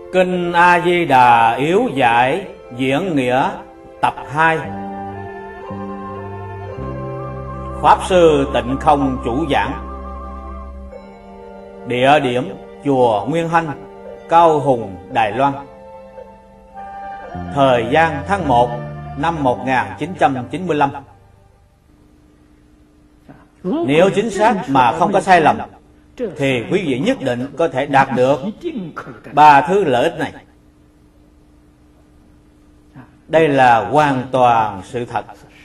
Kinh A Di Đà yếu giải diễn nghĩa tập 2. Pháp sư Tịnh Không chủ giảng. Địa điểm chùa Nguyên Hanh, Cao Hùng, Đài Loan. Thời gian tháng 1 năm 1995. Nếu chính xác mà không có sai lầm thì quý vị nhất định có thể đạt được 3 thứ lợi ích này. Đây là hoàn toàn sự thật.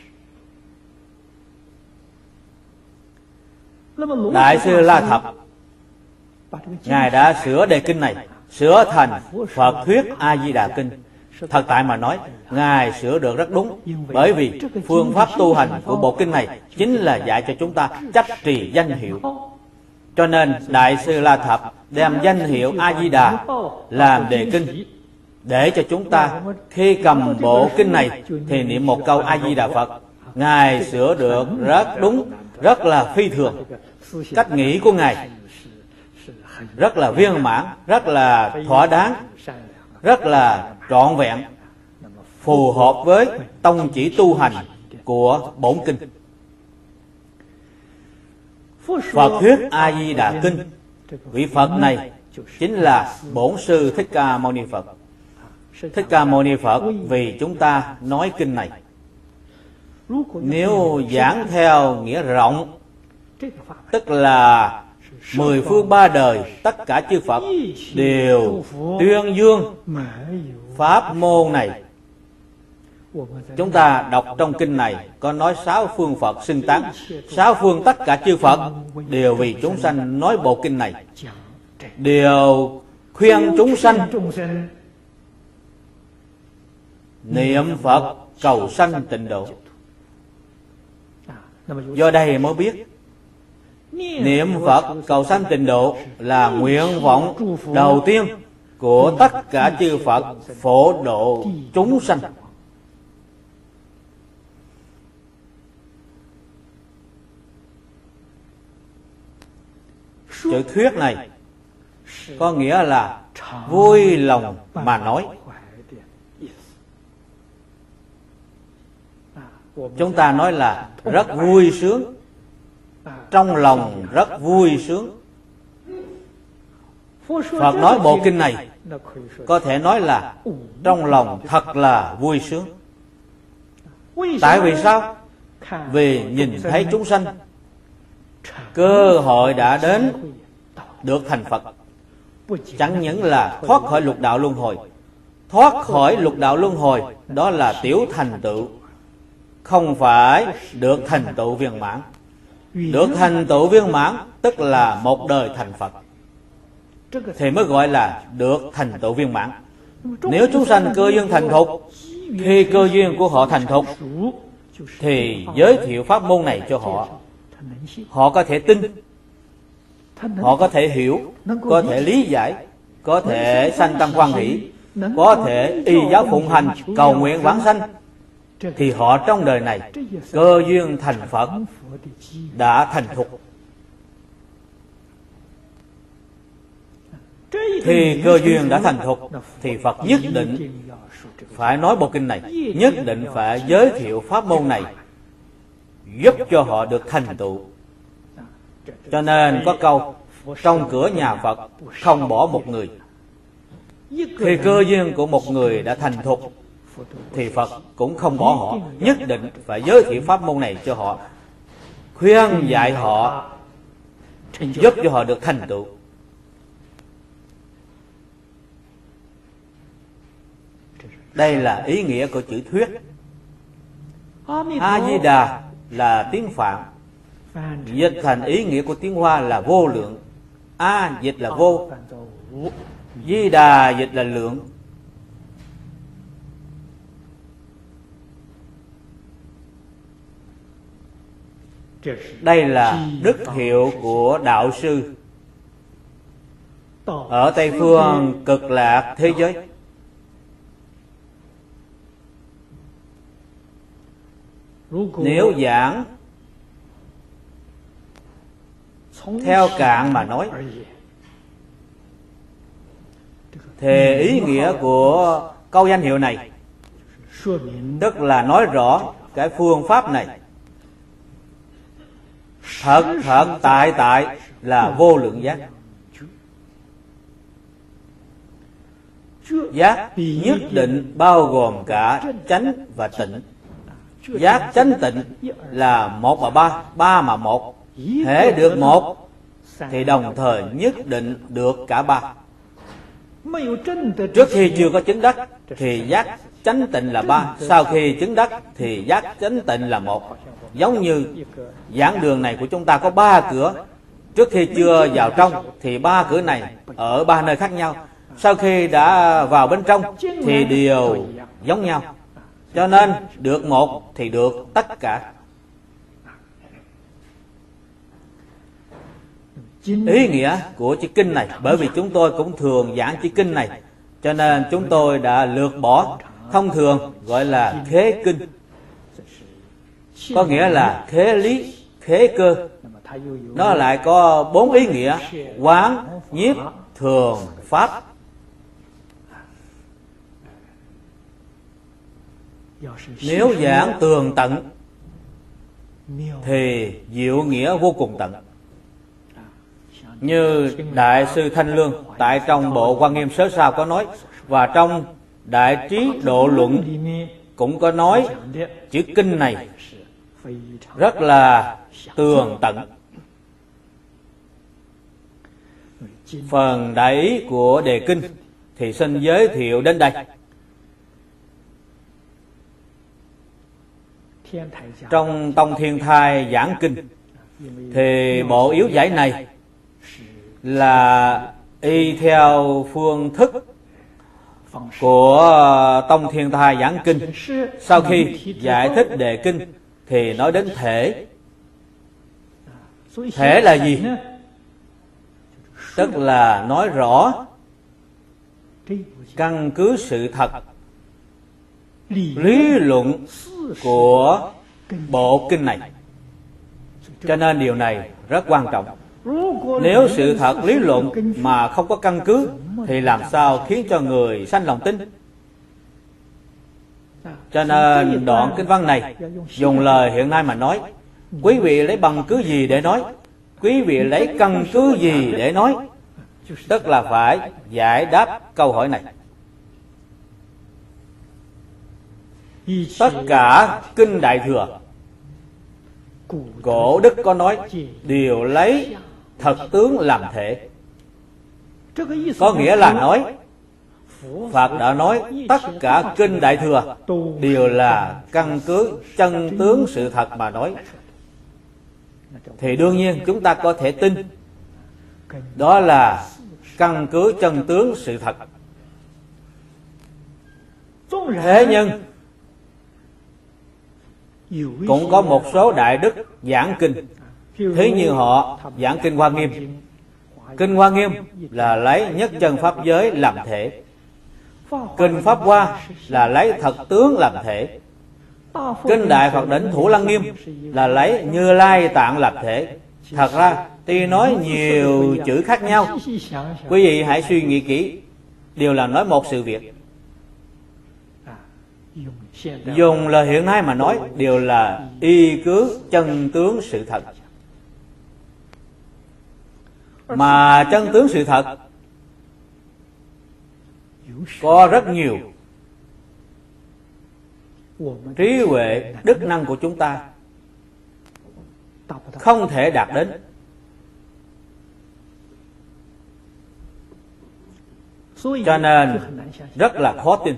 Đại sư La Thập, Ngài đã sửa đề kinh này, sửa thành Phật Thuyết A Di Đà Kinh. Thật tại mà nói, Ngài sửa được rất đúng, bởi vì phương pháp tu hành của bộ kinh này chính là dạy cho chúng ta chấp trì danh hiệu. Cho nên Đại sư La Thập đem danh hiệu A Di Đà làm đề kinh, để cho chúng ta khi cầm bộ kinh này thì niệm một câu A Di Đà Phật. Ngài sửa được rất đúng, rất là phi thường. Cách nghĩ của Ngài rất là viên mãn, rất là thỏa đáng, rất là trọn vẹn, phù hợp với tông chỉ tu hành của bổn kinh. Phật Thuyết A Di Đà Kinh, vị Phật này chính là Bổn Sư Thích Ca Mâu Ni Phật. Thích Ca Mâu Ni Phật vì chúng ta nói kinh này. Nếu giảng theo nghĩa rộng, tức là 10 phương 3 đời tất cả chư Phật đều tuyên dương pháp môn này. Chúng ta đọc trong kinh này có nói 6 phương Phật xưng tán, 6 phương tất cả chư Phật đều vì chúng sanh nói bộ kinh này, đều khuyên chúng sanh niệm Phật cầu sanh tịnh độ. Do đây mới biết niệm Phật cầu sanh tịnh độ là nguyện vọng đầu tiên của tất cả chư Phật phổ độ chúng sanh. Chữ thuyết này có nghĩa là vui lòng mà nói. Chúng ta nói là rất vui sướng, trong lòng rất vui sướng. Phật nói bộ kinh này có thể nói là trong lòng thật là vui sướng. Tại vì sao? Vì nhìn thấy chúng sanh cơ hội đã đến được thành Phật, chẳng những là thoát khỏi lục đạo luân hồi. Thoát khỏi lục đạo luân hồi đó là tiểu thành tựu, không phải được thành tựu viên mãn. Được thành tựu viên mãn tức là một đời thành Phật, thì mới gọi là được thành tựu viên mãn. Nếu chúng sanh cơ duyên thành thục, khi cơ duyên của họ thành thục thì giới thiệu pháp môn này cho họ. Họ có thể tin, họ có thể hiểu, có thể lý giải, có thể sanh tâm hoan hỷ, có thể y giáo phụng hành, cầu nguyện vãng sanh, thì họ trong đời này cơ duyên thành Phật đã thành thục. Khi cơ duyên đã thành thục thì Phật nhất định phải nói bộ kinh này, nhất định phải giới thiệu pháp môn này, giúp cho họ được thành tựu. Cho nên có câu trong cửa nhà Phật không bỏ một người. Khi cơ duyên của một người đã thành thục thì Phật cũng không bỏ họ, nhất định phải giới thiệu pháp môn này cho họ, khuyên dạy họ, giúp cho họ được thành tựu. Đây là ý nghĩa của chữ thuyết. A Di Đà là tiếng Phạn, dịch thành ý nghĩa của tiếng Hoa là vô lượng. A dịch là vô, Di Đà dịch là lượng. Đây là đức hiệu của đạo sư ở Tây phương cực lạc thế giới. Nếu giảng theo cạn mà nói Thì ý nghĩa của câu danh hiệu này tức là nói rõ cái phương pháp này thật thật tại tại là vô lượng giác. Giác nhất định bao gồm cả chánh và tịnh. Giác chánh tịnh là một mà ba, ba mà một. Hễ được một thì đồng thời nhất định được cả ba. Trước khi chưa có chứng đắc thì giác chánh tịnh là ba, sau khi chứng đắc thì giác chánh tịnh là một. Giống như giảng đường này của chúng ta có ba cửa. Trước khi chưa vào trong thì ba cửa này ở ba nơi khác nhau. Sau khi đã vào bên trong thì đều giống nhau. Cho nên được một thì được tất cả. Ý nghĩa của chữ kinh này, bởi vì chúng tôi cũng thường giảng chữ kinh này, cho nên chúng tôi đã lược bỏ. Thông thường gọi là khế kinh, có nghĩa là khế lý, khế cơ. Nó lại có 4 ý nghĩa: quán, nhiếp, thường, pháp. Nếu giảng tường tận thì diệu nghĩa vô cùng tận. Như Đại sư Thanh Lương tại trong bộ Quan Nghiêm Sớ Sao có nói, và trong Đại Trí Độ Luận cũng có nói, chữ kinh này rất là tường tận. Phần đại ý của đề kinh thì xin giới thiệu đến đây. Trong Tông Thiên Thai giảng kinh thì bộ yếu giải này là y theo phương thức của Tông Thiên Thai giảng kinh. Sau khi giải thích đề kinh thì nói đến thể. Thể là gì? Tức là nói rõ căn cứ sự thật, lý luận của bộ kinh này. Cho nên điều này rất quan trọng. Nếu sự thật lý luận mà không có căn cứ thì làm sao khiến cho người sanh lòng tin? Cho nên đoạn kinh văn này dùng lời hiện nay mà nói, quý vị lấy bằng cứ gì để nói? Quý vị lấy căn cứ gì để nói? Tức là phải giải đáp câu hỏi này. Tất cả kinh Đại Thừa, cổ đức có nói, đều lấy thật tướng làm thể. Có nghĩa là nói Phật đã nói tất cả kinh Đại Thừa đều là căn cứ chân tướng sự thật mà nói. Thì đương nhiên chúng ta có thể tin đó là căn cứ chân tướng sự thật. Thế nhưng cũng có một số đại đức giảng kinh, thế như họ giảng kinh Hoa Nghiêm. Kinh Hoa Nghiêm là lấy nhất chân pháp giới làm thể. Kinh Pháp Hoa là lấy thật tướng làm thể. Kinh Đại Phật Đỉnh Thủ Lăng Nghiêm là lấy Như Lai Tạng làm thể. Thật ra tuy nói nhiều chữ khác nhau, quý vị hãy suy nghĩ kỹ, đều là nói một sự việc. Dùng lời hiện nay mà nói, đều là y cứ chân tướng sự thật. Mà chân tướng sự thật có rất nhiều. Trí huệ, đức năng của chúng ta không thể đạt đến. Cho nên rất là khó tin.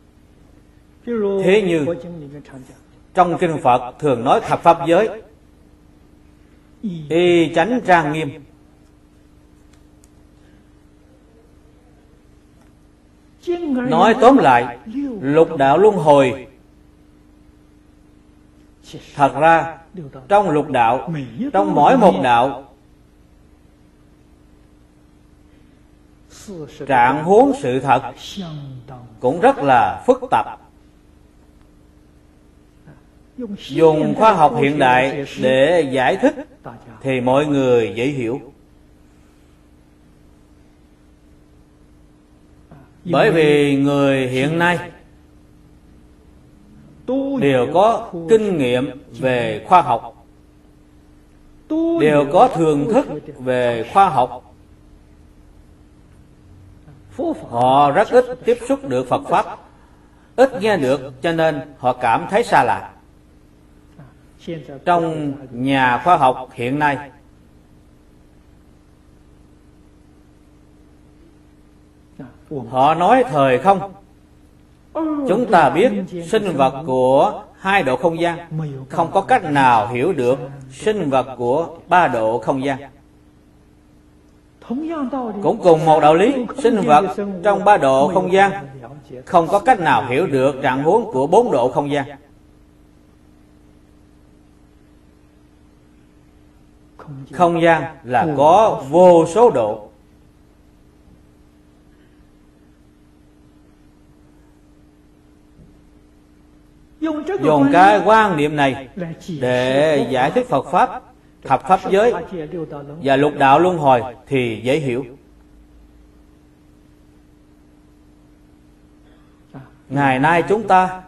Thế như trong kinh Phật thường nói thập pháp giới, y chánh trang nghiêm. Nói tóm lại, lục đạo luân hồi, thật ra trong lục đạo, trong mỗi một đạo, trạng huống sự thật cũng rất là phức tạp. Dùng khoa học hiện đại để giải thích thì mọi người dễ hiểu. Bởi vì người hiện nay đều có kinh nghiệm về khoa học, đều có thường thức về khoa học. Họ rất ít tiếp xúc được Phật Pháp, ít nghe được, cho nên họ cảm thấy xa lạ. Trong nhà khoa học hiện nay, họ nói thời không. Chúng ta biết sinh vật của 2 độ không gian không có cách nào hiểu được sinh vật của 3 độ không gian. Cũng cùng một đạo lý, sinh vật trong 3 độ không gian không có cách nào hiểu được trạng huống của 4 độ không gian. Không gian là có vô số độ. Dùng cái quan niệm này để giải thích Phật Pháp, thập pháp giới và lục đạo luân hồi thì dễ hiểu. Ngày nay chúng ta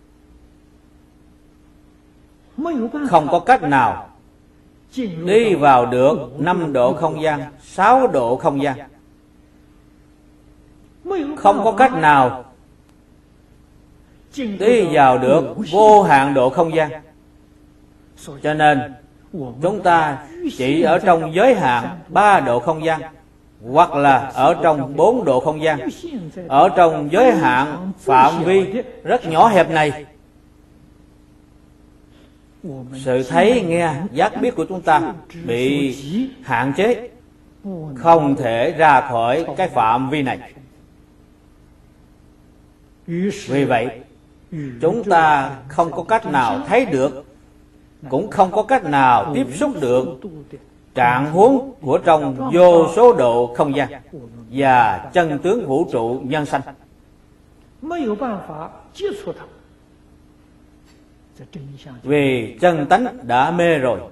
không có cách nào đi vào được 5 độ không gian, 6 độ không gian. Không có cách nào đi vào được vô hạn độ không gian. Cho nên chúng ta chỉ ở trong giới hạn 3 độ không gian, hoặc là ở trong 4 độ không gian. Ở trong giới hạn phạm vi rất nhỏ hẹp này, sự thấy, nghe, giác biết của chúng ta bị hạn chế, không thể ra khỏi cái phạm vi này. Vì vậy, chúng ta không có cách nào thấy được, cũng không có cách nào tiếp xúc được trạng huống của trong vô số độ không gian và chân tướng vũ trụ nhân sanh. Vì chân tánh đã mê rồi.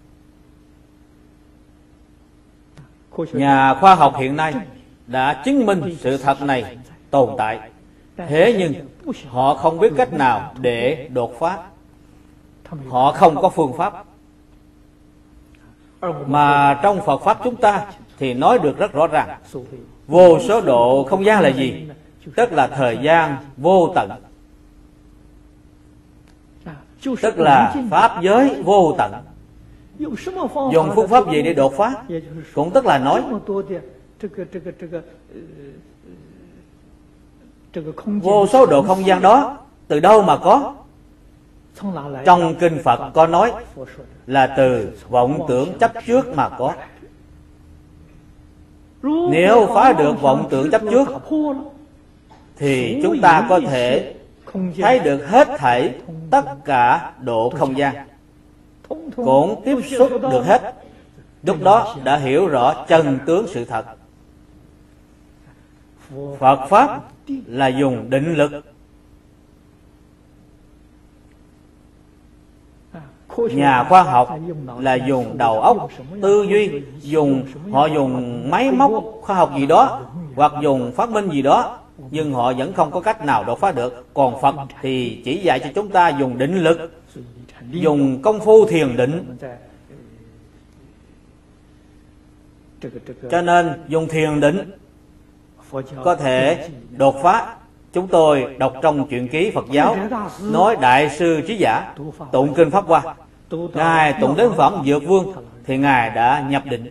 Nhà khoa học hiện nay đã chứng minh sự thật này tồn tại. Thế nhưng họ không biết cách nào để đột phá. Họ không có phương pháp. Mà trong Phật Pháp chúng ta thì nói được rất rõ ràng. Vô số độ không gian là gì? Tức là thời gian vô tận. Tức là pháp giới vô tận. Dùng phương pháp gì để đột phá? Cũng tức là nói vô số độ không gian đó từ đâu mà có? Trong kinh Phật có nói là từ vọng tưởng chấp trước mà có. Nếu phá được vọng tưởng chấp trước thì chúng ta có thể thấy được hết thảy tất cả độ không gian, cũng tiếp xúc được hết. Lúc đó đã hiểu rõ chân tướng sự thật. Phật Pháp là dùng định lực. Nhà khoa học là dùng đầu óc, tư duy, họ dùng máy móc khoa học gì đó, hoặc dùng phát minh gì đó, nhưng họ vẫn không có cách nào đột phá được. Còn Phật thì chỉ dạy cho chúng ta dùng định lực, dùng công phu thiền định. Cho nên dùng thiền định có thể đột phá. Chúng tôi đọc trong truyện ký Phật giáo nói Đại sư Trí Giả tụng kinh Pháp Hoa, Ngài tụng đến phẩm Dược Vương thì Ngài đã nhập định.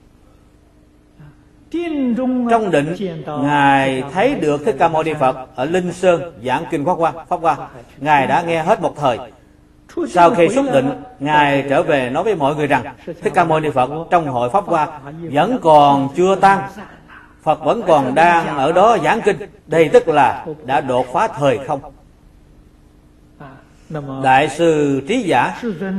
Trong định, Ngài thấy được Thích Ca Mâu Ni Phật ở Linh Sơn giảng kinh Pháp Hoa. Ngài đã nghe hết một thời. Sau khi xuất định, Ngài trở về nói với mọi người rằng Thích Ca Mâu Ni Phật trong hội Pháp Hoa vẫn còn chưa tan, Phật vẫn còn đang ở đó giảng kinh. Đây tức là đã đột phá thời không. Đại sư Trí Giả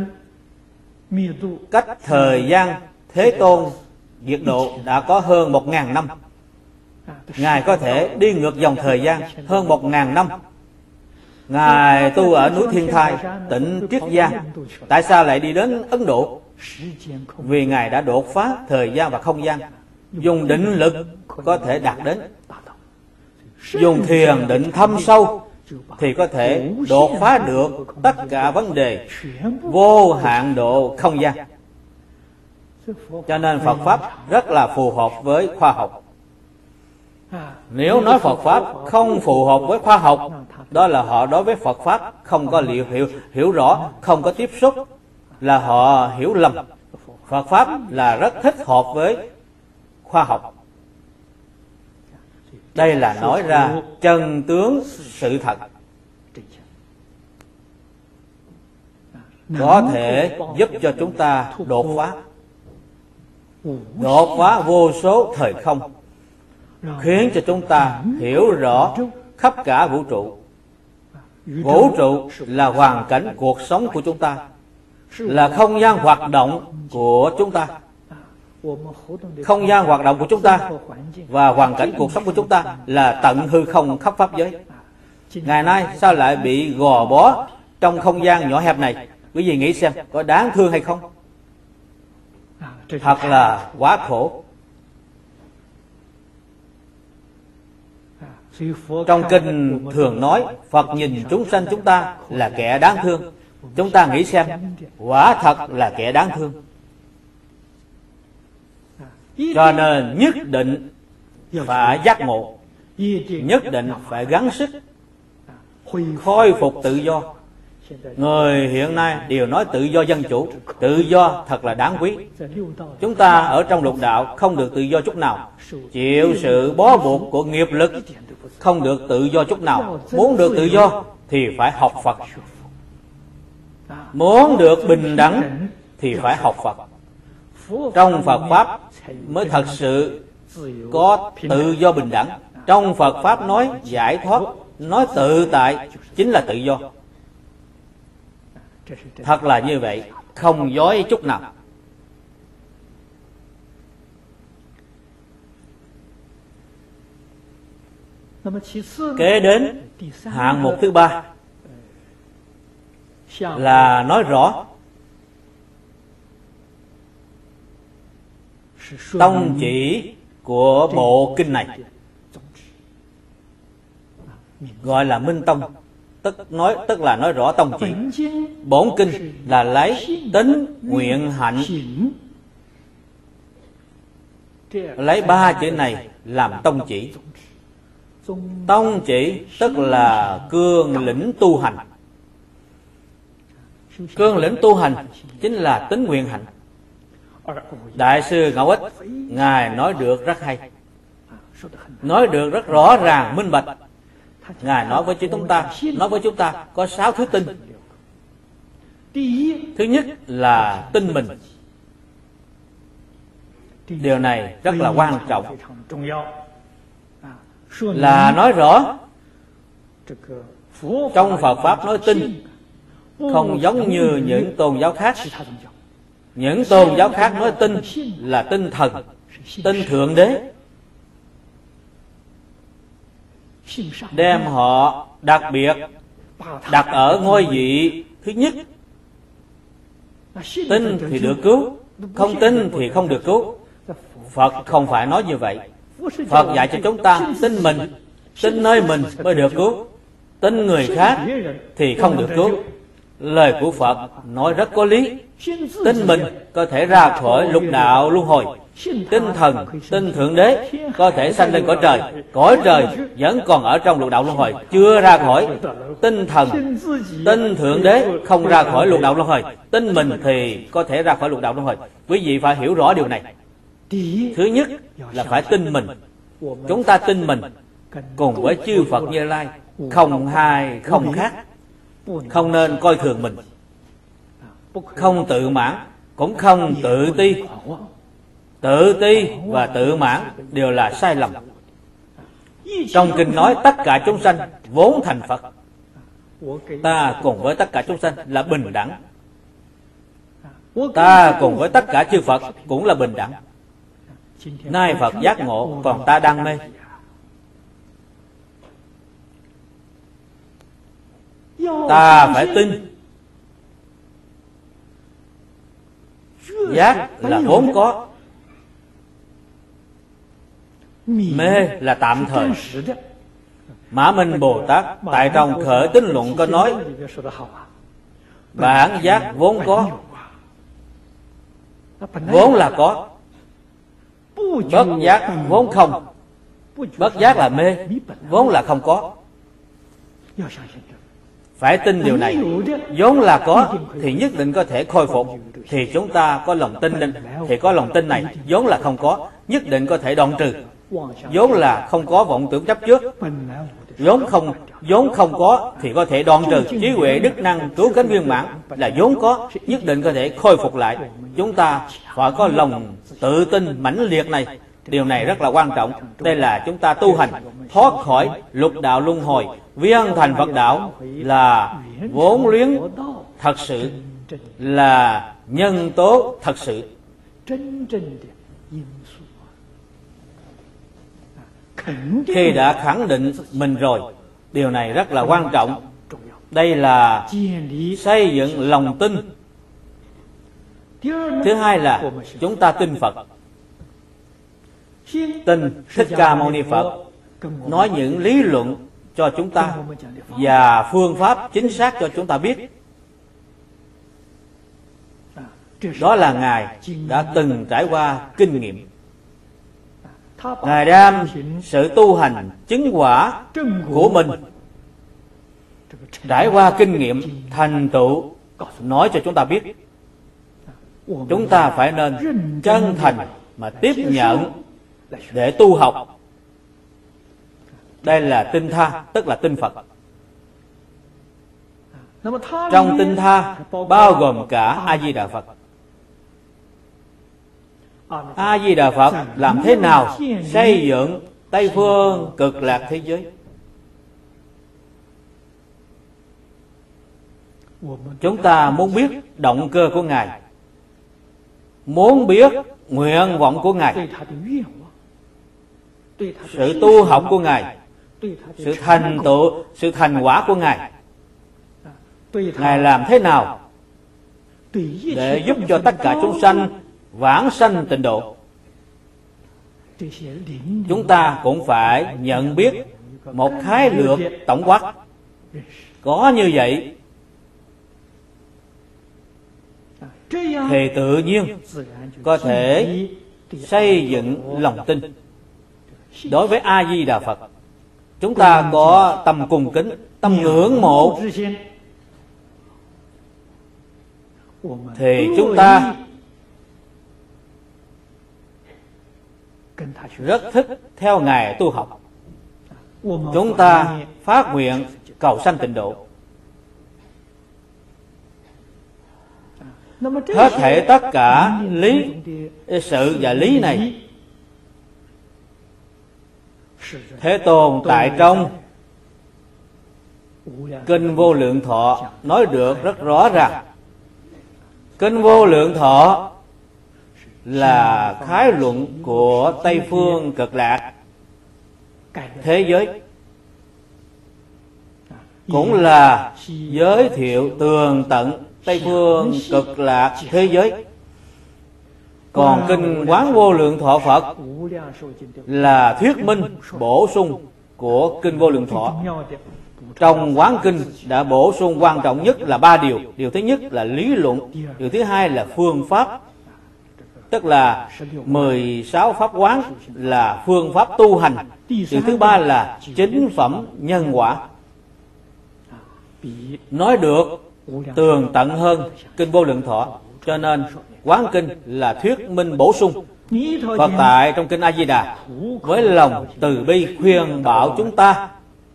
cách thời gian Thế Tôn diệt độ đã có hơn 1000 năm. Ngài có thể đi ngược dòng thời gian hơn 1000 năm. Ngài tu ở núi Thiên Thai, tỉnh Triết Giang. Tại sao lại đi đến Ấn Độ? Vì Ngài đã đột phá thời gian và không gian. Dùng định lực có thể đạt đến. dùng thiền định thâm sâu thì có thể đột phá được tất cả vấn đề vô hạn độ không gian. Cho nên Phật Pháp rất là phù hợp với khoa học. Nếu nói Phật Pháp không phù hợp với khoa học, đó là họ đối với Phật Pháp không có hiểu rõ, không có tiếp xúc, là họ hiểu lầm. Phật Pháp là rất thích hợp với khoa học. Đây là nói ra chân tướng sự thật, có thể giúp cho chúng ta đột phá vô số thời không, khiến cho chúng ta hiểu rõ khắp cả vũ trụ. Vũ trụ là hoàn cảnh cuộc sống của chúng ta, là không gian hoạt động của chúng ta. Không gian hoạt động của chúng ta và hoàn cảnh cuộc sống của chúng ta là tận hư không khắp pháp giới. Ngày nay sao lại bị gò bó trong không gian nhỏ hẹp này? Quý vị nghĩ xem có đáng thương hay không? Thật là quá khổ. Trong kinh thường nói Phật nhìn chúng sanh chúng ta là kẻ đáng thương. Chúng ta nghĩ xem, quả thật là kẻ đáng thương. Cho nên nhất định phải giác ngộ, nhất định phải gắng sức khôi phục tự do. Người hiện nay đều nói tự do dân chủ. Tự do thật là đáng quý. Chúng ta ở trong lục đạo không được tự do chút nào, chịu sự bó buộc của nghiệp lực, không được tự do chút nào. Muốn được tự do thì phải học Phật. Muốn được bình đẳng thì phải học Phật. Trong Phật Pháp mới thật sự có tự do bình đẳng. Trong Phật Pháp nói giải thoát, nói tự tại chính là tự do. Thật là như vậy, không dối chút nào. Kế đến hạng mục thứ ba là nói rõ tông chỉ của bộ kinh này, gọi là Minh Tông. Tức là nói rõ tông chỉ. Bổn kinh là lấy tính nguyện hạnh, lấy ba chữ này làm tông chỉ. Tông chỉ tức là cương lĩnh tu hành. Cương lĩnh tu hành chính là tính nguyện hạnh. Đại sư Ngẫu Ích Ngài nói được rất hay, nói được rất rõ ràng minh bạch. Ngài nói với chúng ta có 6 thứ tin. Thứ nhất là tin mình. Điều này rất là quan trọng, là nói rõ trong Phật Pháp nói tin không giống như những tôn giáo khác. Những tôn giáo khác nói tin là tin thần, tin Thượng Đế, đem họ đặc biệt đặt ở ngôi vị thứ nhất. Tin thì được cứu, không tin thì không được cứu. Phật không phải nói như vậy. Phật dạy cho chúng ta tin mình, tin nơi mình mới được cứu. Tin người khác thì không được cứu. Lời của Phật nói rất có lý. Tin mình có thể ra khỏi lục đạo luân hồi. Tin thần, tin Thượng Đế có thể sanh lên cõi trời. Cõi trời vẫn còn ở trong lục đạo luân hồi, chưa ra khỏi. Tin thần, tin Thượng Đế không ra khỏi lục đạo luân hồi. Tin mình thì có thể ra khỏi lục đạo luân hồi. Quý vị phải hiểu rõ điều này. Thứ nhất là phải tin mình. Chúng ta tin mình cùng với chư Phật Như Lai, không hai không khác. Không nên coi thường mình, không tự mãn, cũng không tự ti. Tự ti và tự mãn đều là sai lầm. Trong kinh nói tất cả chúng sanh vốn thành Phật. Ta cùng với tất cả chúng sanh là bình đẳng. Ta cùng với tất cả chư Phật cũng là bình đẳng. Nay Phật giác ngộ, còn ta đang mê. Ta phải tin. Giác là vốn có, mê là tạm thời. Mã Minh Bồ Tát tại trong Khởi Tín Luận có nói: bản giác vốn có, vốn là có. Bất giác vốn không, bất giác là mê, vốn là không có. Phải tin điều này. Vốn là có thì nhất định có thể khôi phục. Thì chúng ta có lòng tin thì có lòng tin này. Vốn là không có, nhất định có thể đoạn trừ. Vốn là không có vọng tưởng chấp trước, vốn không có thì có thể đoạn trừ. Trí huệ đức năng cứu cánh viên mãn là vốn có, nhất định có thể khôi phục lại. Chúng ta phải có lòng tự tin mãnh liệt này. Điều này rất là quan trọng. Đây là chúng ta tu hành thoát khỏi lục đạo luân hồi, viên thành Phật đạo, là vốn liếng thật sự, là nhân tố thật sự. Khi đã khẳng định mình rồi, điều này rất là quan trọng. Đây là xây dựng lòng tin. Thứ hai là chúng ta tin Phật. Tin Thích Ca Mâu Ni Phật nói những lý luận cho chúng ta và phương pháp chính xác cho chúng ta biết. Đó là Ngài đã từng trải qua kinh nghiệm. Ngài đem sự tu hành chứng quả của mình trải qua kinh nghiệm thành tựu nói cho chúng ta biết. Chúng ta phải nên chân thành mà tiếp nhận để tu học. Đây là tinh tha, tức là tin Phật. Trong tinh tha bao gồm cả A Di Đà Phật. A Di Đà Phật làm thế nào xây dựng Tây phương cực lạc thế giới? Chúng ta muốn biết động cơ của Ngài, muốn biết nguyện vọng của Ngài, sự tu học của Ngài, sự thành tựu, sự thành quả của Ngài. Ngài làm thế nào để giúp cho tất cả chúng sanh vãng sanh tịnh độ? Chúng ta cũng phải nhận biết một khái lược tổng quát. Có như vậy thì tự nhiên có thể xây dựng lòng tin. Đối với A Di Đà Phật, chúng ta có tâm cung kính, tâm ngưỡng mộ, thì chúng ta rất thích theo Ngài tu học. Chúng ta phát nguyện cầu sanh tịnh độ. Hết thảy tất cả lý sự và lý này, Thế Tôn tại trong Kinh Vô Lượng Thọ nói được rất rõ ràng. Kinh Vô Lượng Thọ là khái luận của Tây phương cực lạc thế giới, cũng là giới thiệu tường tận Tây phương cực lạc thế giới. Còn Kinh Quán Vô Lượng Thọ Phật là thuyết minh bổ sung của Kinh Vô Lượng Thọ. Trong Quán Kinh đã bổ sung quan trọng nhất là 3 điều. Điều thứ nhất là lý luận, điều thứ hai là phương pháp, tức là 16 pháp quán là phương pháp tu hành. Điều thứ ba là chính phẩm nhân quả. Nói được tường tận hơn Kinh Vô Lượng Thọ, cho nên Quán Kinh là thuyết minh bổ sung. Phật tại trong Kinh A Di Đà với lòng từ bi khuyên bảo chúng ta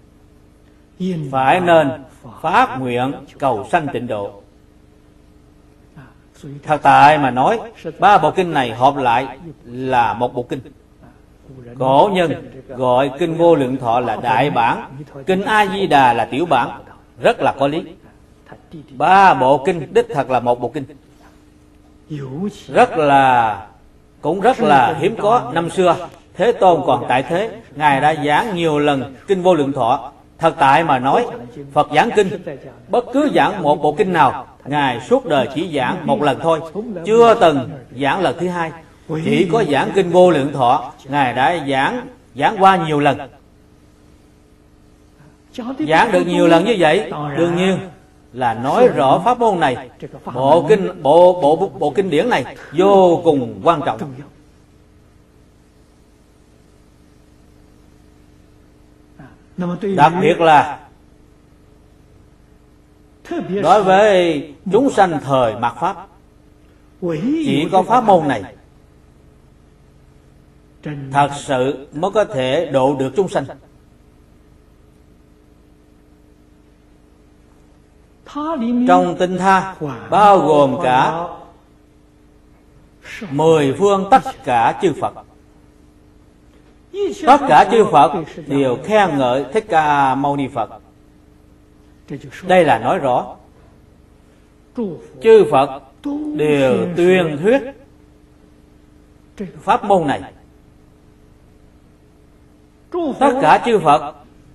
phải nên phát nguyện cầu sanh tịnh độ. Thật tại mà nói, 3 bộ kinh này hợp lại là một bộ kinh. Cổ nhân gọi Kinh Vô Lượng Thọ là đại bản, Kinh A Di Đà là tiểu bản, rất là có lý. 3 bộ kinh đích thật là một bộ kinh, cũng rất là hiếm có. Năm xưa Thế Tôn còn tại thế, Ngài đã giảng nhiều lần Kinh Vô Lượng Thọ. Thật tại mà nói, Phật giảng kinh, bất cứ giảng một bộ kinh nào, Ngài suốt đời chỉ giảng một lần thôi, chưa từng giảng lần thứ hai. Chỉ có giảng Kinh Vô Lượng Thọ, Ngài đã giảng qua nhiều lần. Giảng được nhiều lần như vậy, đương nhiên là nói rõ pháp môn này, bộ kinh điển này vô cùng quan trọng. Đặc biệt là đối với chúng sanh thời mạt Pháp, chỉ có pháp môn này thật sự mới có thể độ được chúng sanh. Trong tinh tha bao gồm cả 10 phương tất cả chư Phật. Tất cả chư Phật đều khen ngợi Thích Ca Mâu Ni Phật. Đây là nói rõ chư Phật đều tuyên thuyết pháp môn này. Tất cả chư Phật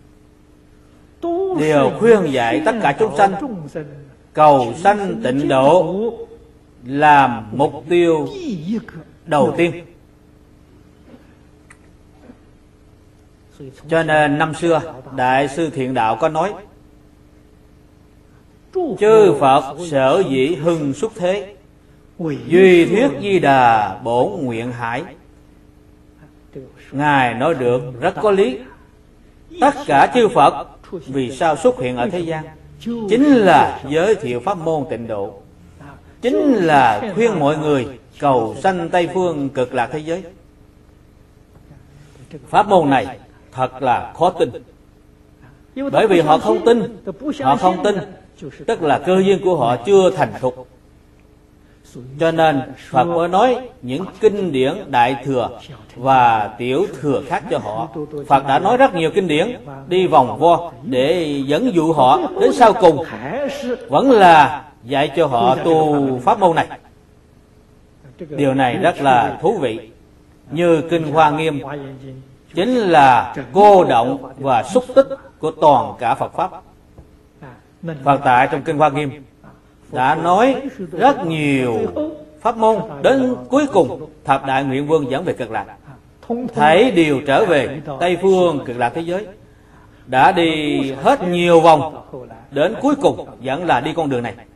đều khuyên dạy tất cả chúng sanh cầu sanh tịnh độ làm mục tiêu đầu tiên. Cho nên năm xưa Đại sư Thiện Đạo có nói: chư Phật sở dĩ hưng xuất thế, duy thuyết Di Đà bổn nguyện hải. Ngài nói được rất có lý. Tất cả chư Phật vì sao xuất hiện ở thế gian? Chính là giới thiệu pháp môn tịnh độ, chính là khuyên mọi người cầu sanh Tây phương cực lạc thế giới. Pháp môn này thật là khó tin. Bởi vì họ không tin, tức là cơ duyên của họ chưa thành thục. Cho nên Phật mới nói những kinh điển Đại Thừa và Tiểu Thừa khác cho họ. Phật đã nói rất nhiều kinh điển đi vòng vo để dẫn dụ họ, đến sau cùng vẫn là dạy cho họ tu pháp môn này. Điều này rất là thú vị. Như Kinh Hoa Nghiêm chính là cô động và xúc tích của toàn cả Phật Pháp. Phật tại trong Kinh Hoa Nghiêm đã nói rất nhiều pháp môn, đến cuối cùng thập đại nguyện vương dẫn về cực lạc, thấy đều trở về Tây phương cực lạc thế giới. Đã đi hết nhiều vòng, đến cuối cùng vẫn là đi con đường này.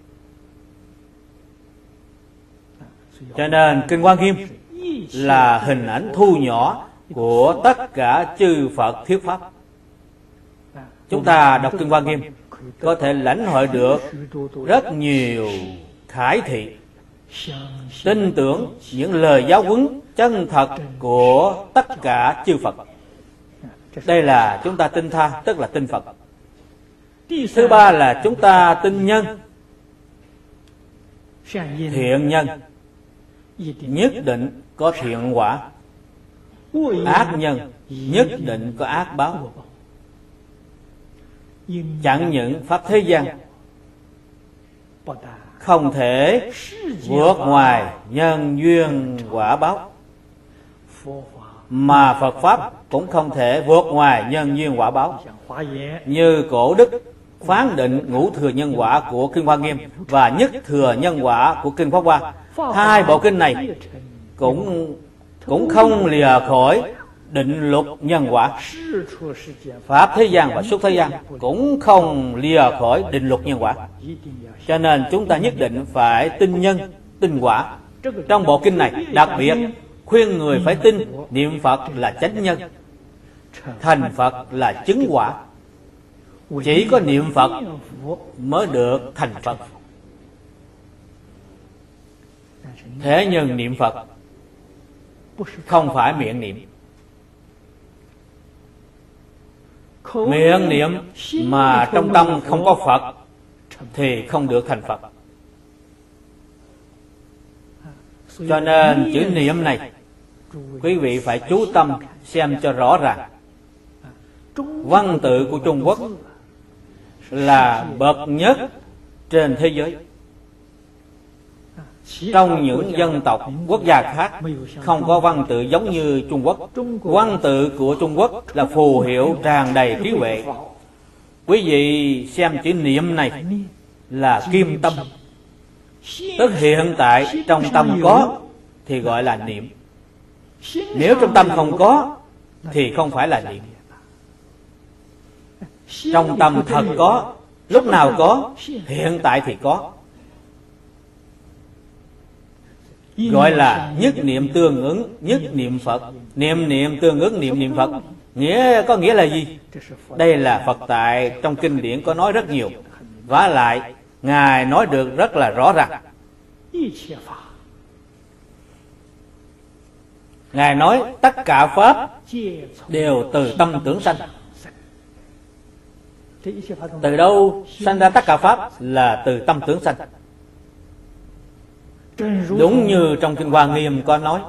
Cho nên Kinh Hoa Nghiêm là hình ảnh thu nhỏ của tất cả chư Phật thuyết pháp. Chúng ta đọc Kinh Hoa Nghiêm có thể lãnh hội được rất nhiều khải thị, tin tưởng những lời giáo huấn chân thật của tất cả chư Phật. Đây là chúng ta tin tha, tức là tin Phật. Thứ ba là chúng ta tin nhân. Thiện nhân nhất định có thiện quả, ác nhân nhất định có ác báo. Chẳng những pháp thế gian không thể vượt ngoài nhân duyên quả báo, mà Phật Pháp cũng không thể vượt ngoài nhân duyên quả báo. Như Cổ Đức phán định ngũ thừa nhân quả của Kinh Hoa Nghiêm và nhất thừa nhân quả của Kinh Pháp Hoa, hai bộ kinh này cũng không lìa khỏi định luật nhân quả. Pháp thế gian và xuất thế gian cũng không lìa khỏi định luật nhân quả. Cho nên chúng ta nhất định phải tin nhân, tin quả. Trong bộ kinh này đặc biệt khuyên người phải tin niệm Phật là chánh nhân, thành Phật là chứng quả. Chỉ có niệm Phật mới được thành Phật. Thế nhưng niệm Phật không phải miệng niệm. Miệng niệm mà trong tâm không có Phật thì không được thành Phật. Cho nên chữ niệm này quý vị phải chú tâm xem cho rõ ràng. Văn tự của Trung Quốc là bậc nhất trên thế giới. Trong những dân tộc quốc gia khác không có văn tự giống như Trung Quốc. Văn tự của Trung Quốc là phù hiệu tràn đầy trí huệ. Quý vị xem chữ niệm này là kim tâm, tức hiện tại trong tâm có thì gọi là niệm. Nếu trong tâm không có thì không phải là niệm. Trong tâm thật có, lúc nào có, hiện tại thì có. Gọi là nhất niệm tương ứng nhất niệm Phật. Niệm niệm tương ứng niệm niệm Phật. Có nghĩa là gì? Đây là Phật tại trong kinh điển có nói rất nhiều. Vả lại Ngài nói được rất là rõ ràng. Ngài nói tất cả Pháp đều từ tâm tưởng sanh. Từ đâu sanh ra tất cả Pháp? Là từ tâm tưởng sanh. Đúng như trong kinh Hoa Nghiêm có nói,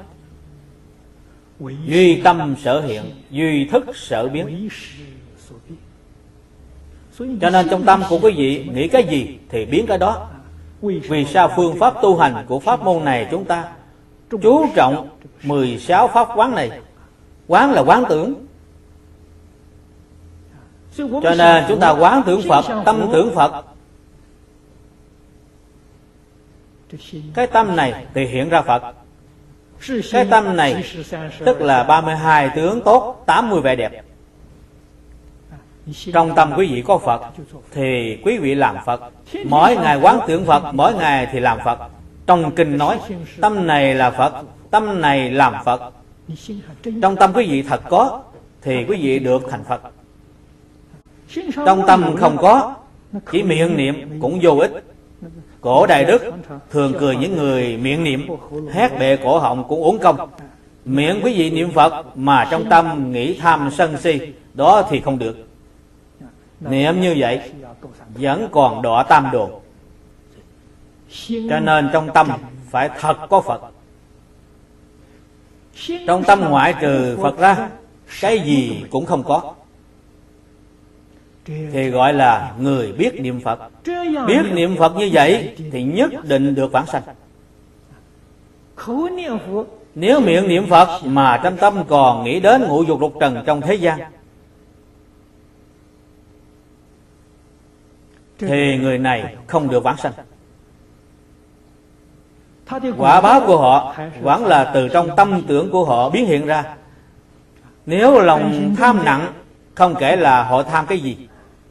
duy tâm sở hiện, duy thức sở biến. Cho nên trong tâm của quý vị nghĩ cái gì thì biến cái đó. Vì sao phương pháp tu hành của pháp môn này chúng ta chú trọng 16 pháp quán này? Quán là quán tưởng. Cho nên chúng ta quán tưởng Phật, tâm tưởng Phật. Cái tâm này thì hiện ra Phật. Cái tâm này tức là 32 tướng tốt, 80 vẻ đẹp. Trong tâm quý vị có Phật thì quý vị làm Phật. Mỗi ngày quán tưởng Phật, mỗi ngày thì làm Phật. Trong kinh nói tâm này là Phật, tâm này làm Phật. Trong tâm quý vị thật có thì quý vị được thành Phật. Trong tâm không có, chỉ miệng niệm cũng vô ích. Cổ Đại Đức thường cười những người miệng niệm, hét bệ cổ họng cũng uổng công. Miệng quý vị niệm Phật mà trong tâm nghĩ tham sân si, đó thì không được. Niệm như vậy vẫn còn đọa tam đồ. Cho nên trong tâm phải thật có Phật. Trong tâm ngoại trừ Phật ra, cái gì cũng không có. Thì gọi là người biết niệm Phật. Biết niệm Phật như vậy thì nhất định được vãng sanh. Nếu miệng niệm Phật mà trong tâm còn nghĩ đến ngũ dục lục trần trong thế gian, thì người này không được vãng sanh. Quả báo của họ vẫn là từ trong tâm tưởng của họ biến hiện ra. Nếu lòng tham nặng, không kể là họ tham cái gì.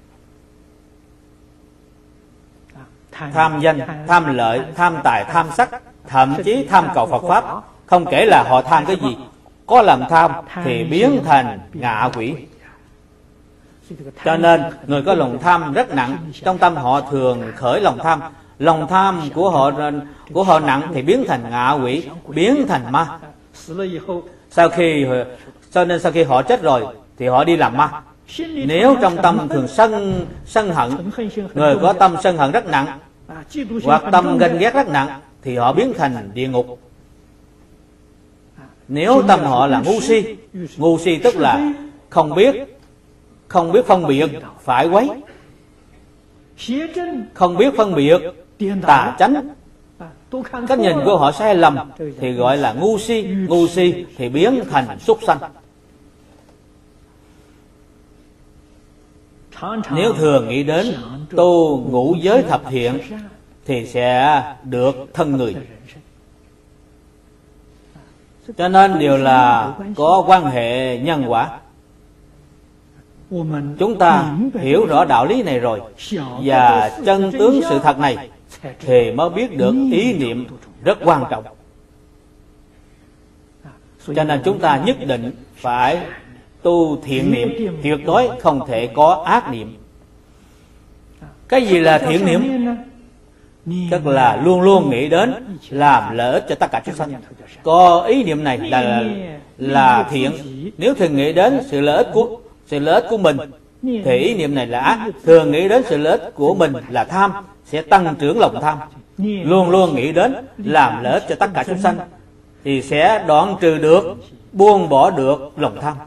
Tham danh, tham lợi, tham tài, tham sắc, thậm chí tham cầu Phật Pháp. Không kể là họ tham cái gì. Có làm tham thì biến thành ngạ quỷ. Cho nên người có lòng tham rất nặng, trong tâm họ thường khởi lòng tham. Lòng tham của họ nặng thì biến thành ngạ quỷ, biến thành ma. Sau khi họ chết rồi thì họ đi làm ma. Nếu trong tâm thường sân hận, người có tâm sân hận rất nặng, hoặc tâm ganh ghét rất nặng, thì họ biến thành địa ngục. Nếu tâm họ là ngu si tức là không biết phân biệt phải quấy, không biết phân biệt tà chánh, cách nhìn của họ sai lầm, thì gọi là ngu si thì biến thành súc sanh. Nếu thường nghĩ đến tu ngũ giới thập thiện thì sẽ được thân người. Cho nên đều là có quan hệ nhân quả. Chúng ta hiểu rõ đạo lý này rồi và chân tướng sự thật này thì mới biết được ý niệm rất quan trọng. Cho nên chúng ta nhất định phải tu thiện niệm, tuyệt đối không thể có ác niệm. Cái gì là thiện niệm? Tức là luôn luôn nghĩ đến làm lợi ích cho tất cả chúng sanh. Có ý niệm này là thiện. Nếu thường nghĩ đến sự lợi ích của mình thì ý niệm này là ác. Thường nghĩ đến sự lợi ích của mình là tham, sẽ tăng trưởng lòng tham. Luôn luôn nghĩ đến làm lợi ích cho tất cả chúng sanh thì sẽ đoạn trừ được, buông bỏ được lòng tham.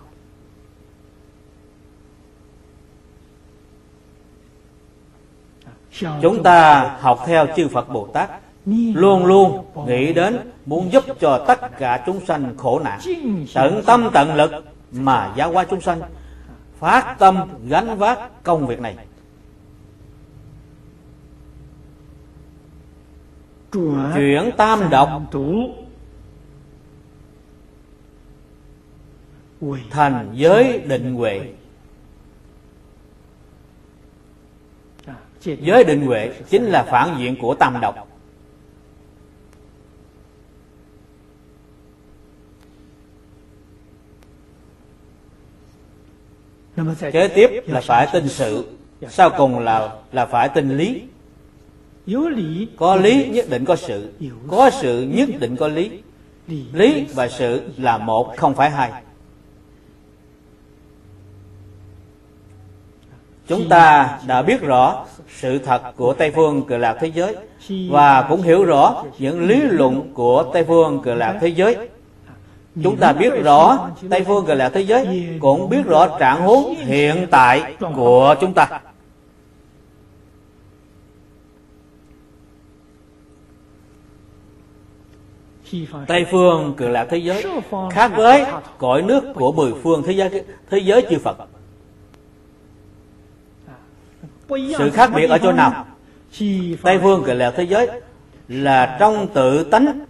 Chúng ta học theo chư Phật Bồ Tát, luôn luôn nghĩ đến muốn giúp cho tất cả chúng sanh khổ nạn, tận tâm tận lực mà giáo hóa chúng sanh, phát tâm gánh vác công việc này. Chuyển tam độc thành giới định huệ. Giới định huệ chính là phản diện của tam độc. Kế tiếp là phải tin sự, sau cùng là phải tin lý. Có lý nhất định có sự, có sự nhất định có lý. Lý và sự là một, không phải hai. Chúng ta đã biết rõ sự thật của Tây phương Cực lạc thế giới và cũng hiểu rõ những lý luận của Tây phương Cực lạc thế giới. Chúng ta biết rõ Tây phương Cực lạc thế giới, cũng biết rõ trạng huống hiện tại của chúng ta. Tây phương Cực lạc thế giới khác với cõi nước của mười phương thế giới chư Phật. Sự khác biệt ở chỗ nào? Tây phương Cực lạc thế giới là trong tự tánh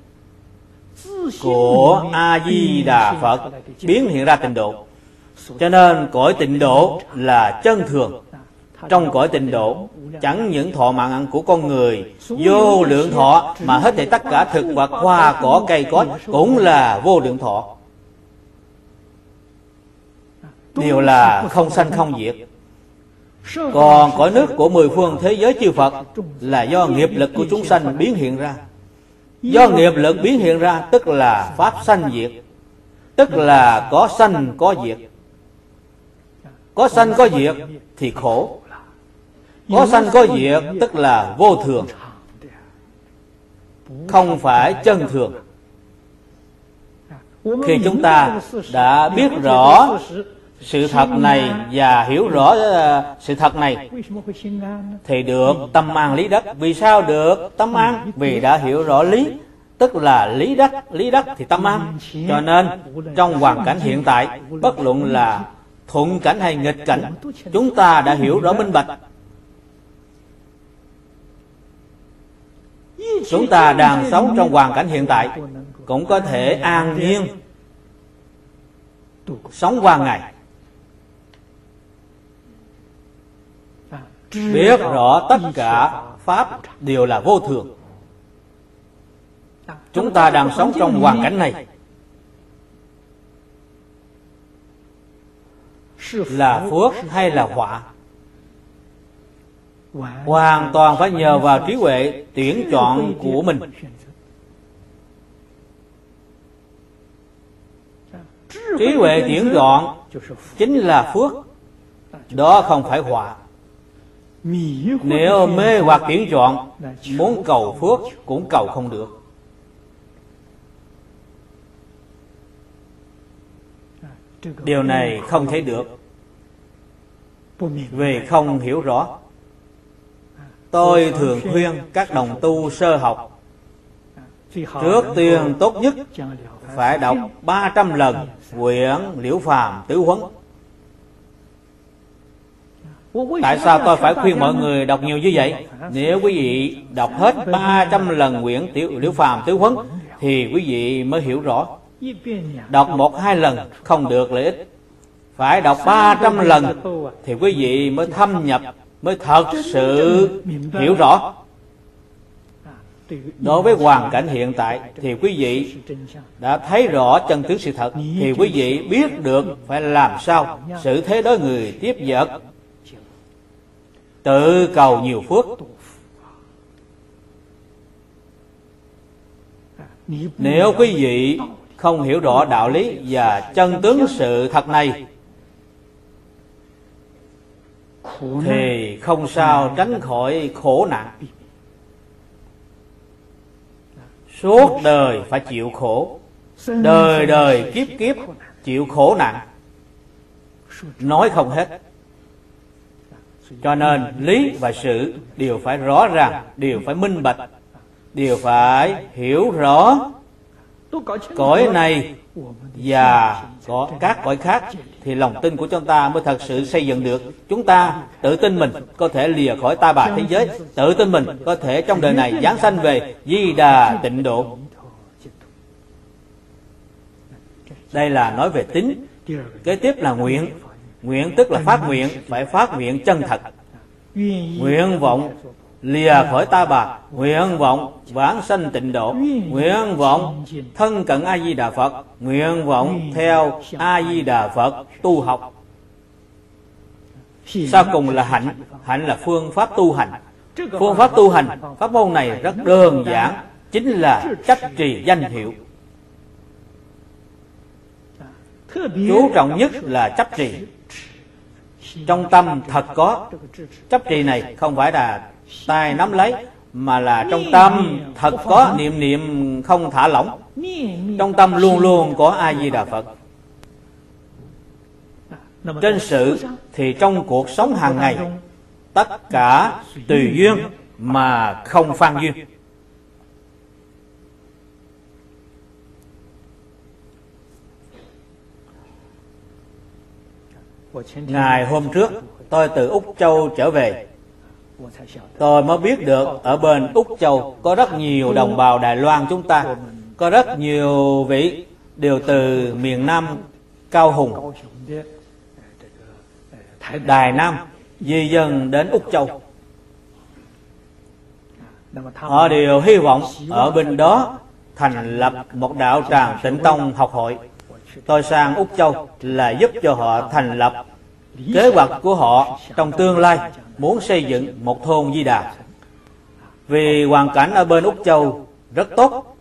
của A Di Đà Phật biến hiện ra tịnh độ. Cho nên cõi tịnh độ là chân thường. Trong cõi tịnh độ chẳng những thọ mạng của con người vô lượng thọ, mà hết thảy tất cả thực vật, hoa cỏ, cây cối cũng là vô lượng thọ, đều là không sanh không diệt. Còn cõi nước của mười phương thế giới chư Phật là do nghiệp lực của chúng sanh biến hiện ra. Do nghiệp lực biến hiện ra tức là pháp sanh diệt, tức là có sanh có diệt. Có sanh có diệt thì khổ, có sanh có diệt tức là vô thường, không phải chân thường. Khi chúng ta đã biết rõ sự thật này và hiểu rõ sự thật này thì được tâm an lý đắc. Vì sao được tâm an? Vì đã hiểu rõ lý, tức là lý đắc. Lý đắc thì tâm an. Cho nên trong hoàn cảnh hiện tại, bất luận là thuận cảnh hay nghịch cảnh, chúng ta đã hiểu rõ minh bạch. Chúng ta đang sống trong hoàn cảnh hiện tại cũng có thể an nhiên sống qua ngày. Biết rõ tất cả pháp đều là vô thường. Chúng ta đang sống trong hoàn cảnh này là phước hay là họa, hoàn toàn phải nhờ vào trí huệ tuyển chọn của mình. Trí huệ tuyển chọn chính là phước, đó không phải họa. Nếu mê hoặc tuyển chọn, muốn cầu phước cũng cầu không được. Điều này không thể được, vì không hiểu rõ. Tôi thường khuyên các đồng tu sơ học, trước tiên tốt nhất phải đọc 300 lần quyển Liễu Phàm Tứ Huấn. Tại sao tôi phải khuyên mọi người đọc nhiều như vậy? Nếu quý vị đọc hết 300 lần quyển Liễu Phàm Tứ Huấn thì quý vị mới hiểu rõ. Đọc 1-2 lần không được lợi ích, phải đọc 300 lần thì quý vị mới thâm nhập, mới thật sự hiểu rõ. Đối với hoàn cảnh hiện tại thì quý vị đã thấy rõ chân tướng sự thật, thì quý vị biết được phải làm sao xử thế đối người tiếp vật, tự cầu nhiều phước. Nếu quý vị không hiểu rõ đạo lý và chân tướng sự thật này thì không sao tránh khỏi khổ nạn. Suốt đời phải chịu khổ, đời đời kiếp kiếp chịu khổ nạn, nói không hết. Cho nên lý và sự đều phải rõ ràng, đều phải minh bạch, đều phải hiểu rõ. Cõi này và có các cõi khác thì lòng tin của chúng ta mới thật sự xây dựng được. Chúng ta tự tin mình có thể lìa khỏi ta bà thế giới, tự tin mình có thể trong đời này giáng sanh về Di Đà tịnh độ. Đây là nói về tín. Kế tiếp là nguyện. Nguyện tức là phát nguyện, phải phát nguyện chân thật. nguyện vọng lìa khỏi ta bà, nguyện vọng vãng sanh tịnh độ, nguyện vọng thân cận A Di Đà Phật, nguyện vọng theo A Di Đà Phật tu học. Sau cùng là hạnh. Hạnh là phương pháp tu hành. Phương pháp tu hành, pháp môn này rất đơn giản, chính là chấp trì danh hiệu. Chú trọng nhất là chấp trì. Trong tâm thật có. Chấp trì này không phải là tay nắm lấy, mà là trong tâm thật có niệm niệm không thả lỏng. Trong tâm luôn luôn có A Di Đà Phật. Trên sự thì trong cuộc sống hàng ngày, tất cả tùy duyên mà không phan duyên. Ngày hôm trước tôi từ Úc Châu trở về, tôi mới biết được ở bên Úc Châu có rất nhiều đồng bào Đài Loan chúng ta, có rất nhiều vị đều từ miền Nam Cao Hùng, Đài Nam di dân đến Úc Châu. Họ đều hy vọng ở bên đó thành lập một đạo tràng Tịnh Tông học hội. Tôi sang Úc Châu là giúp cho họ thành lập kế hoạch của họ trong tương lai, muốn xây dựng một thôn Di Đà. Vì hoàn cảnh ở bên Úc Châu rất tốt.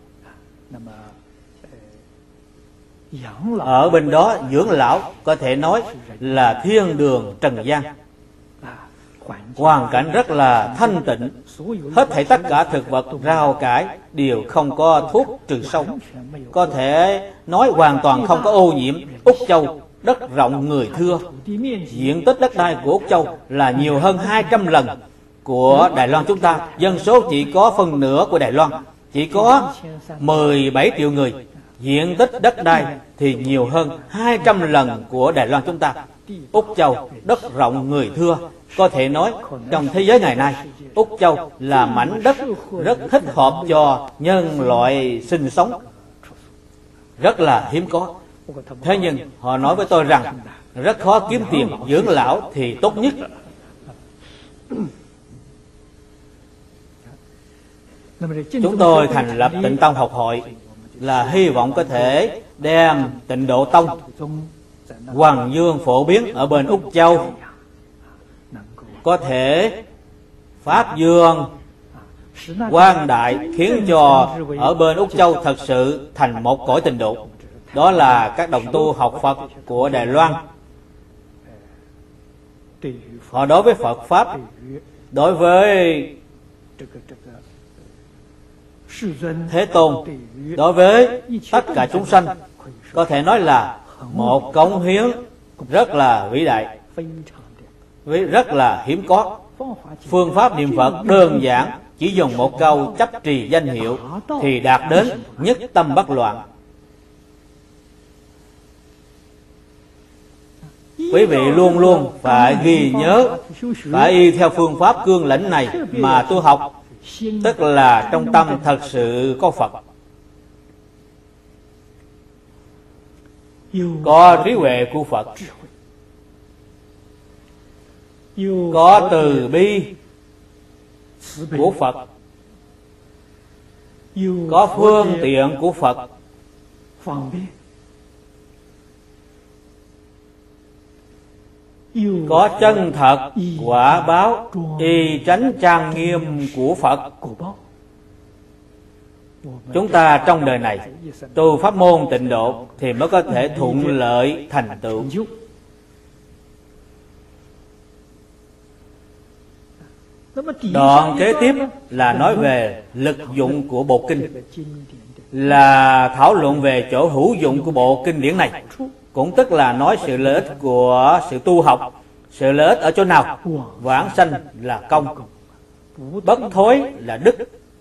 Ở bên đó dưỡng lão có thể nói là thiên đường trần gian. Hoàn cảnh rất là thanh tịnh, hết thảy tất cả thực vật, rau cải đều không có thuốc trừ sâu, có thể nói hoàn toàn không có ô nhiễm. Úc Châu đất rộng người thưa, diện tích đất đai của Úc Châu là nhiều hơn 200 lần của Đài Loan chúng ta. Dân số chỉ có phân nửa của Đài Loan, chỉ có 17 triệu người. Diện tích đất đai thì nhiều hơn 200 lần của Đài Loan chúng ta. Úc Châu đất rộng người thưa, có thể nói trong thế giới ngày nay, Úc Châu là mảnh đất rất thích hợp cho nhân loại sinh sống, rất là hiếm có. Thế nhưng họ nói với tôi rằng rất khó kiếm tiền dưỡng lão thì tốt nhất. Chúng tôi thành lập Tịnh Tông học hội là hy vọng có thể đem Tịnh Độ Tông Hoàng Dương phổ biến ở bên Úc Châu, có thể phát dương quang đại, khiến cho ở bên Úc Châu thật sự thành một cõi tịnh độ. Đó là các đồng tu học Phật của Đài Loan. Họ đối với Phật Pháp, đối với Thế Tôn, đối với tất cả chúng sanh, có thể nói là một cống hiến rất là vĩ đại, rất là hiếm có. Phương pháp niệm Phật đơn giản, chỉ dùng một câu chấp trì danh hiệu thì đạt đến nhất tâm bất loạn. Quý vị luôn luôn phải ghi nhớ, phải y theo phương pháp cương lĩnh này mà tu học, tức là trong tâm thật sự có Phật, có trí huệ của Phật, có từ bi của Phật, có phương tiện của Phật, có chân thật quả báo y chánh trang nghiêm của Phật. Chúng ta trong đời này tu pháp môn tịnh độ thì mới có thể thuận lợi thành tựu. Đoạn kế tiếp là nói về lực dụng của bộ kinh, là thảo luận về chỗ hữu dụng của bộ kinh điển này, cũng tức là nói sự lợi ích của sự tu học. Sự lợi ích ở chỗ nào? Vãng sanh là công, bất thối là đức.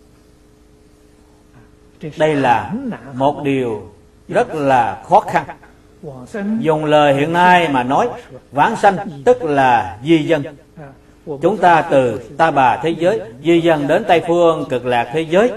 Đây là một điều rất là khó khăn. Dùng lời hiện nay mà nói, vãng sanh tức là di dân. Chúng ta từ Ta Bà thế giới di dân đến Tây Phương Cực Lạc thế giới,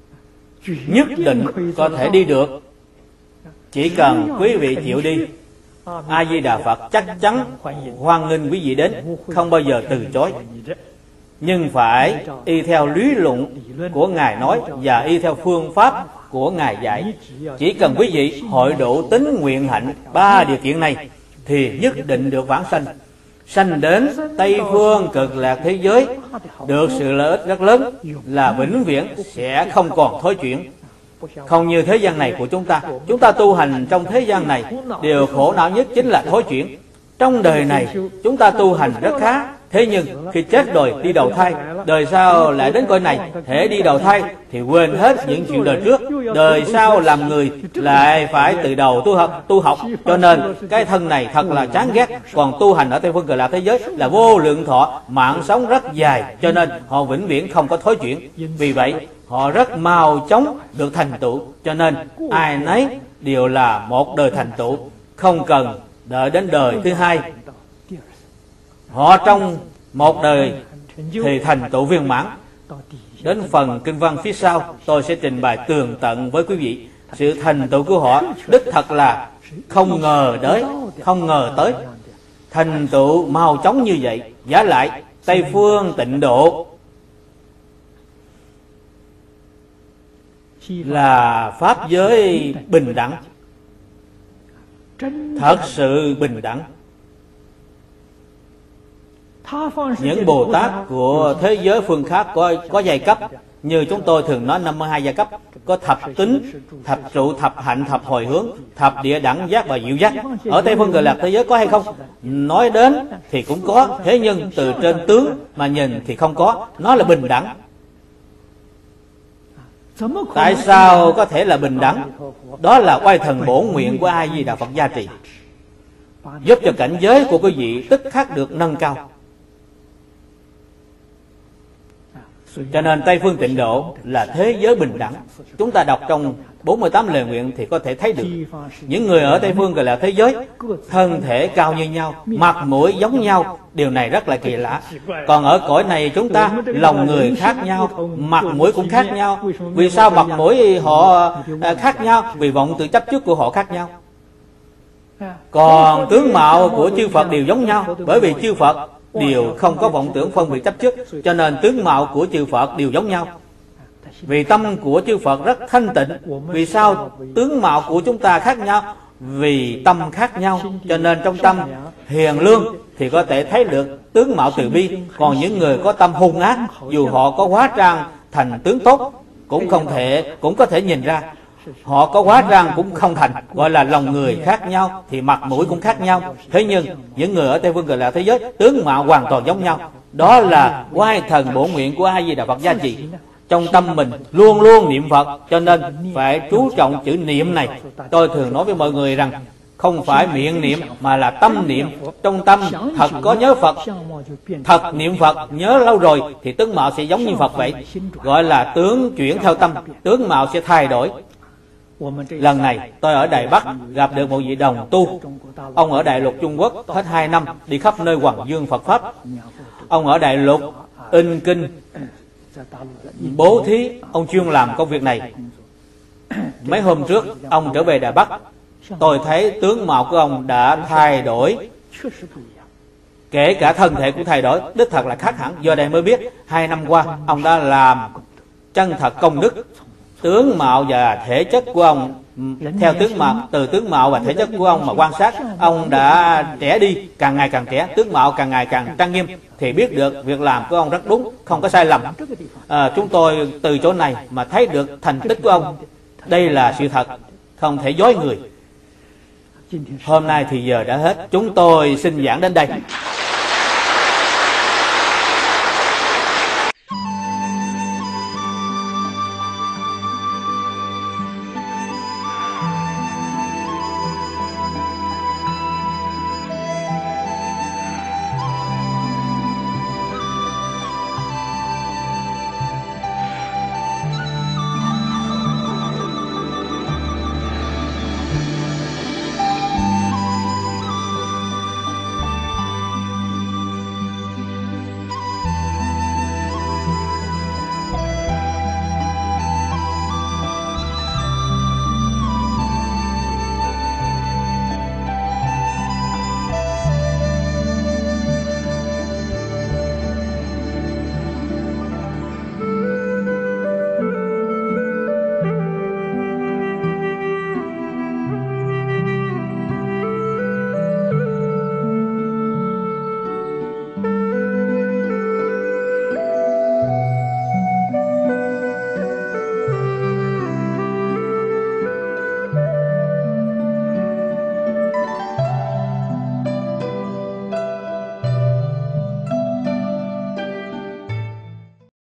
nhất định có thể đi được, chỉ cần quý vị chịu đi. A Di Đà Phật chắc chắn hoan nghênh quý vị đến, không bao giờ từ chối. Nhưng phải y theo lý luận của Ngài nói và y theo phương pháp của Ngài dạy. Chỉ cần quý vị hội đủ tín nguyện hạnh 3 điều kiện này thì nhất định được vãng sanh. Sanh đến Tây Phương Cực Lạc thế giới được sự lợi ích rất lớn, là vĩnh viễn sẽ không còn thối chuyển. Không như thế gian này của chúng ta. Chúng ta tu hành trong thế gian này, điều khổ não nhất chính là thối chuyển. Trong đời này chúng ta tu hành rất khá, thế nhưng khi chết rồi đi đầu thai, đời sau lại đến cõi này, hễ đi đầu thai thì quên hết những chuyện đời trước. Đời sau làm người lại phải từ đầu tu học, cho nên cái thân này thật là chán ghét. Còn tu hành ở Tây Phương Cực Lạc thế giới là vô lượng thọ, mạng sống rất dài, cho nên họ vĩnh viễn không có thối chuyển. Vì vậy họ rất mau chóng được thành tựu, cho nên ai nấy đều là một đời thành tựu, không cần đợi đến đời thứ hai. Họ trong một đời thì thành tựu viên mãn. Đến phần kinh văn phía sau tôi sẽ trình bày tường tận với quý vị. Sự thành tựu của họ đích thật là không ngờ tới. Thành tựu mau chóng như vậy. Giả lại Tây Phương Tịnh Độ là pháp giới bình đẳng, thật sự bình đẳng. Những Bồ Tát của thế giới phương khác có giai cấp, như chúng tôi thường nói 52 giai cấp, có thập tính, thập trụ, thập hạnh, thập hồi hướng, thập địa đẳng giác và diệu giác. Ở Tây Phương Cực Lạc thế giới có hay không? Nói đến thì cũng có, thế nhưng từ trên tướng mà nhìn thì không có. Nó là bình đẳng. Tại sao có thể là bình đẳng? Đó là oai thần bổ nguyện của A Di Đà Phật gia trì, giúp cho cảnh giới của quý vị tức khắc được nâng cao. Cho nên Tây Phương Tịnh Độ là thế giới bình đẳng. Chúng ta đọc trong 48 lời nguyện thì có thể thấy được. Những người ở Tây Phương Cực Lạc thế giới thân thể cao như nhau, mặt mũi giống nhau. Điều này rất là kỳ lạ. Còn ở cõi này chúng ta lòng người khác nhau, mặt mũi cũng khác nhau. Vì sao mặt mũi họ khác nhau? Vì vọng tự chấp trước của họ khác nhau. Còn tướng mạo của chư Phật đều giống nhau, bởi vì chư Phật đều không có vọng tưởng phân biệt chấp trước, cho nên tướng mạo của chư Phật đều giống nhau. Vì tâm của chư Phật rất thanh tịnh. Vì sao tướng mạo của chúng ta khác nhau? Vì tâm khác nhau, cho nên trong tâm hiền lương thì có thể thấy được tướng mạo từ bi. Còn những người có tâm hung ác, dù họ có hóa trang thành tướng tốt cũng có thể nhìn ra. Họ có hóa trang cũng không thành, gọi là lòng người khác nhau thì mặt mũi cũng khác nhau. Thế nhưng những người ở Tây Phương Cực Lạc thế giới tướng mạo hoàn toàn giống nhau. Đó là oai thần bổ nguyện của A Di Đà Phật gia trì. Trong tâm mình luôn luôn niệm Phật, cho nên phải chú trọng chữ niệm này. Tôi thường nói với mọi người rằng không phải miệng niệm mà là tâm niệm. Trong tâm thật có nhớ Phật, thật niệm Phật, nhớ lâu rồi thì tướng mạo sẽ giống như Phật vậy. Gọi là tướng chuyển theo tâm, tướng mạo sẽ thay đổi. Lần này tôi ở Đài Bắc gặp được một vị đồng tu. Ông ở Đại Lục Trung Quốc hết 2 năm đi khắp nơi hoằng dương Phật Pháp. Ông ở Đại Lục in kinh bố thí, ông chuyên làm công việc này. Mấy hôm trước ông trở về Đài Bắc, tôi thấy tướng mạo của ông đã thay đổi, kể cả thân thể cũng thay đổi, đích thật là khác hẳn. Do đây mới biết 2 năm qua ông đã làm chân thật công đức. Tướng mạo và thể chất của ông, theo từ tướng mạo và thể chất của ông mà quan sát, ông đã trẻ đi, càng ngày càng trẻ, tướng mạo càng ngày càng trang nghiêm, thì biết được việc làm của ông rất đúng, không có sai lầm. Chúng tôi từ chỗ này mà thấy được thành tích của ông. Đây là sự thật, không thể dối người. Hôm nay thì giờ đã hết, chúng tôi xin giảng đến đây.